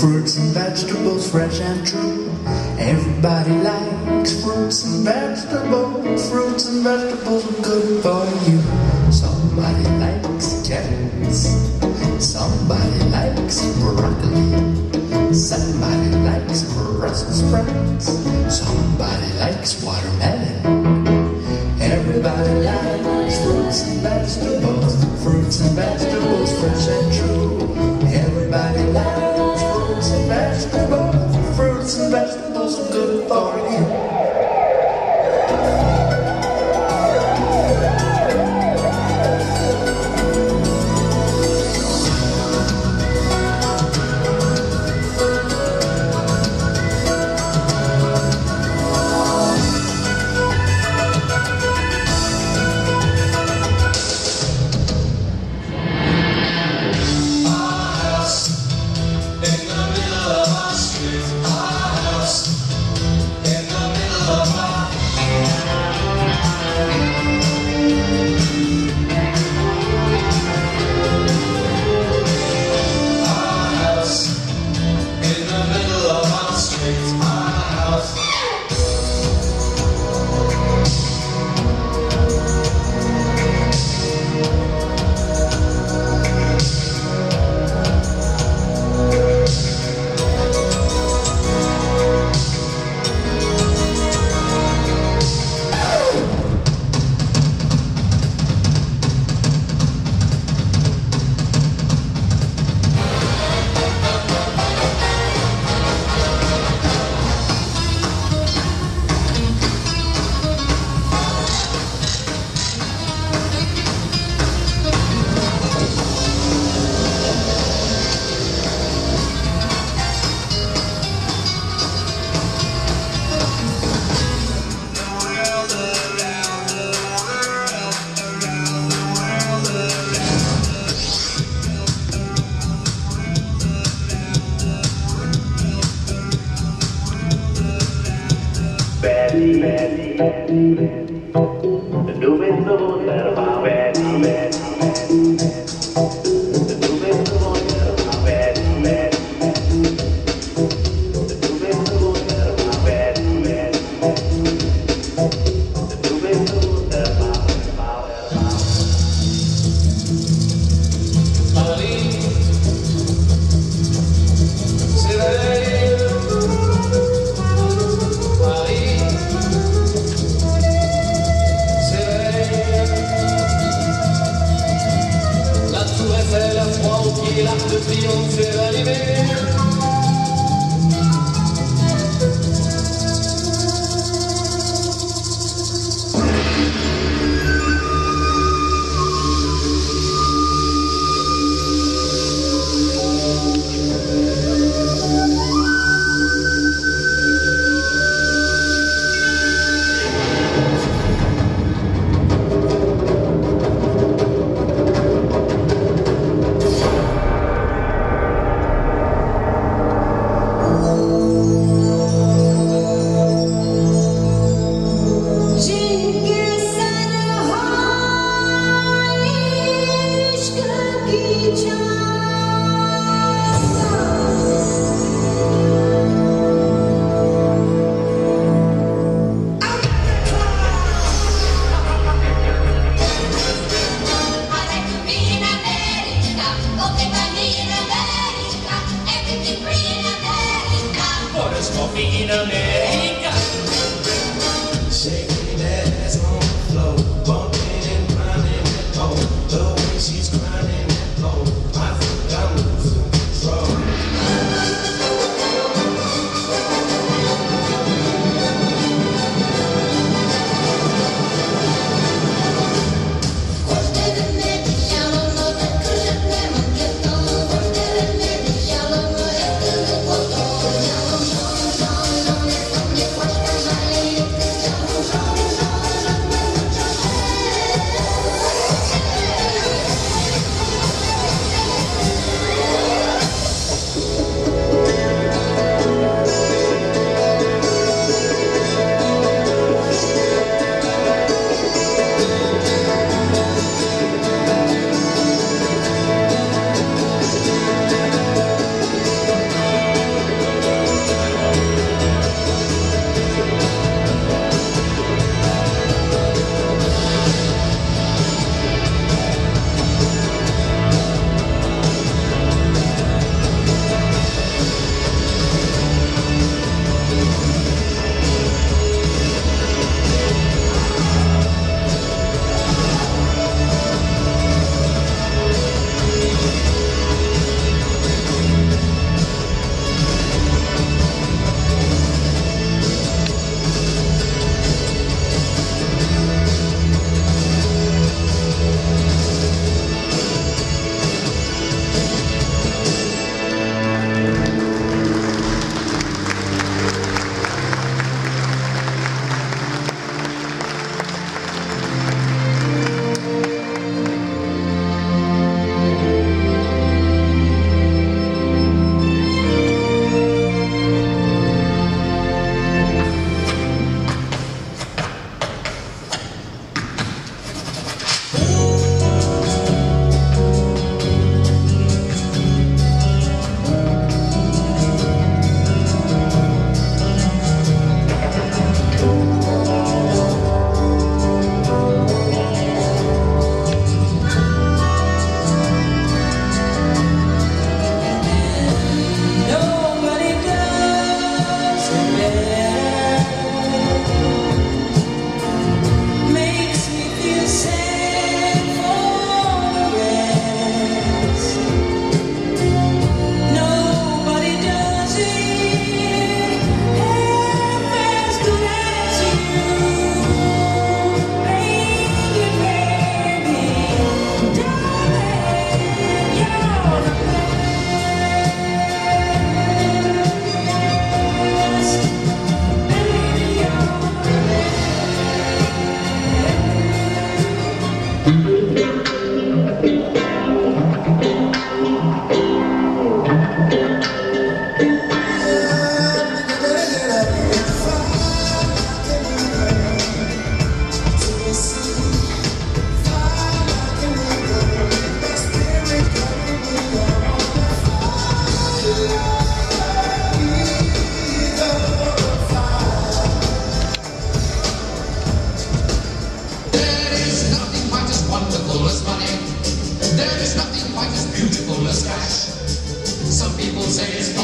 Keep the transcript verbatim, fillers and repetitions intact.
Fruits and vegetables, fresh and true. Everybody likes fruits and vegetables. Fruits and vegetables are good for you. Somebody likes carrots. Somebody likes broccoli. Somebody likes Brussels sprouts. Somebody likes watermelon. Everybody likes fruits and vegetables. Fruits and vegetables, fresh and true. Everybody likes fruits and vegetables. Fruits and vegetables are good for you. Betty, Betty, Betty, Betty. The new bit the one that about Betty, Betty, Betty. The new bit the one that about Betty, Betty, Betty. The new bit the one that about Betty, Betty, Betty. The new bit the one that about about about. Paris, c'est vrai. L'Arc de Triomphe est rallumé. In America, shaking that ass on the floor, bumping and grinding that pole. The way she's grinding that pole, I think I'm losing control. say it's